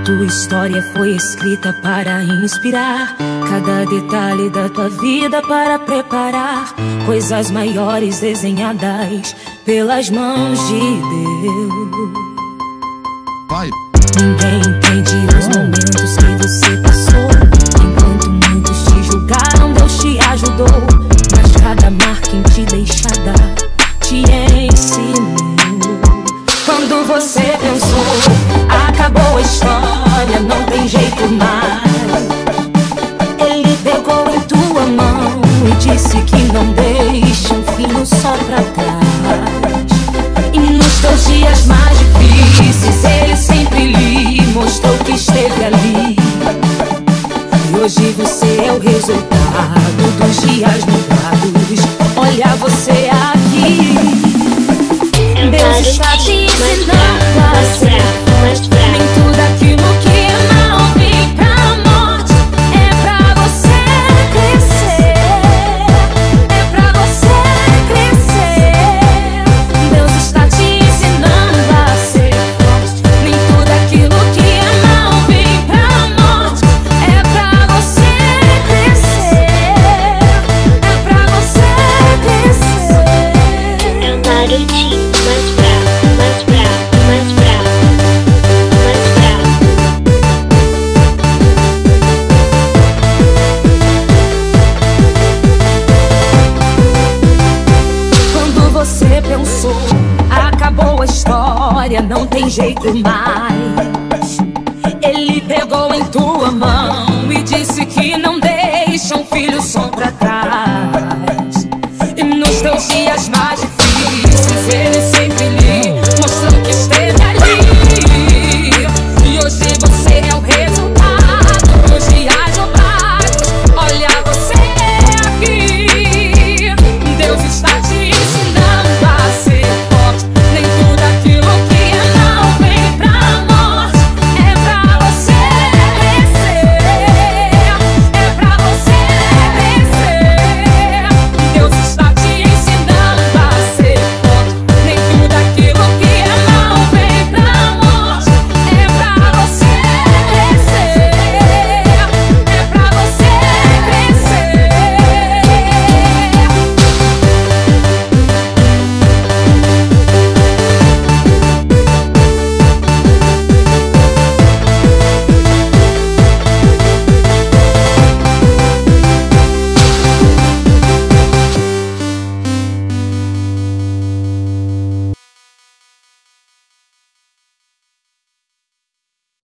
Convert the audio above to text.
Tua história foi escrita para inspirar cada detalhe da tua vida para preparar coisas maiores desenhadas pelas mãos de Deus. Vai. Ninguém entende os momentos que você passou. Enquanto muitos te julgaram, Deus te ajudou. Mas cada marca em ti deixada te ensinou. Quando você pensou, acabou a história, não tem jeito mais. Ele pegou em tua mão e disse que não deixa um filho só pra trás. E nos teus dias mais difíceis ele sempre lhe mostrou que esteve ali. E hoje você é o resultado dos dias nublados. Olha você aqui. Deus está te ensinando a ser forte. Nem tudo aquilo que é mal vem pra morte. É pra você crescer. É pra você crescer. Deus está te ensinando a ser forte. Nem tudo aquilo que é mal vem pra morte. É pra você crescer. É pra você crescer. É o Narutinho mais bravo, mais bravo, mais bravo, mais bravo. Quando você pensou, acabou a história, não tem jeito mais. Ele pegou em tua mão e disse que não deixa um filho só pra trás.